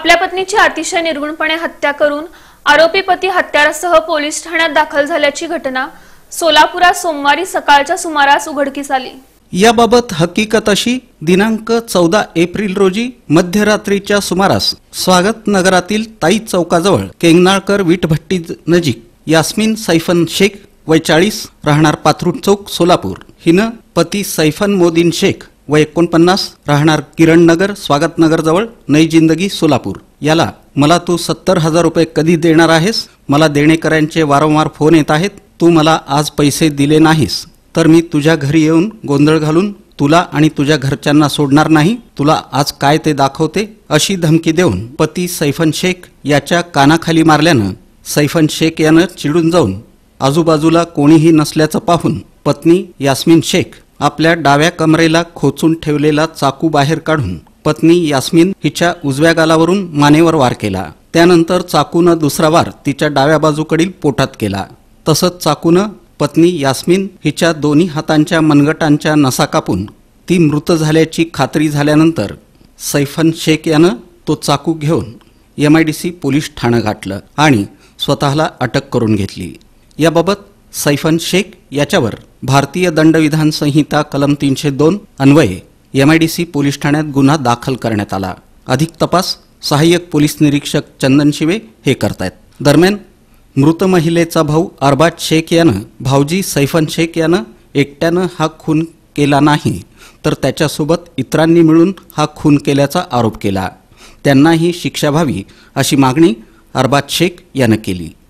आपल्या पत्नीची अतिशय निर्गुणपणे हत्या करून आरोपी पती हत्यारासह पोलीस ठाण्यात दाखल झाल्याची घटना सोलापुरात सोमवारी सकाळच्या सुमारास उघडकीस आली। याबाबत हकीकत अशी दिनांक 14 एप्रिल रोजी मध्यरात्रीच्या सुमारास स्वागत नगरातील ताई चौकाजवळ केंगनाळकर वीटभट्टी नजीक यास्मिन सैफन शेख वय 40 राहणार पाथरूड चौक सोलापूर हिनं पती सैफन मोदीन शेख वय 49 राहणार किरण नगर स्वागत नगर जवळ नई जिंदगी सोलापूर याला मला तू 70,000 रुपये कधी देणार आहेस, मला देणेकऱ्यांचे वारंवार फोन येत आहेत, तू मला आज पैसे दिले नाहीस तर मी तुझ्या घरी येऊन गोंधळ घालून तुला आणि तुझ्या घरच्यांना सोडणार नाही, तुला आज काय ते दाखवते अशी धमकी देऊन पती सैफन शेख याच्या कानाखाली मारल्यानं सैफन शेख यानं चिडून जाऊन आजूबाजूला कोणीही नसल्याचं पाहून पत्नी यास्मिन शेख आपल्या डाव्या कमरेला खोचून ठेवलेला चाकू बाहेर काढून पत्नी यास्मिन हिच्या उजव्या गालावरून मानेवर वार केला। त्यानंतर चाकूनं दुसरा वार तिच्या डाव्या बाजूकडील पोटात केला। तसंच चाकूनं पत्नी यास्मिन हिच्या दोन्ही हातांच्या मनगटांच्या नसा कापून ती मृत झाल्याची खात्री झाल्यानंतर सैफन शेख यानं तो चाकू घेऊन MIDC पोलीस ठाणं गाठलं आणि स्वतःला अटक करून घेतली। याबाबत सैफन शेख याच्यावर भारतीय दंडविधान संहिता कलम 302 अन्वये MIDC पोलीस ठाण्यात गुन्हा दाखल करण्यात आला। अधिक तपास सहाय्यक पोलीस निरीक्षक चंदन शिवे हे करतायत। दरम्यान मृत महिलेचा भाऊ अरबाज शेख यानं भाऊजी सैफन शेख यानं एकट्यानं हा खून केला नाही तर त्याच्यासोबत इतरांनी मिळून हा खून केल्याचा आरोप केला। त्यांनाही शिक्षा व्हावी अशी मागणी अरबाज शेख यानं केली।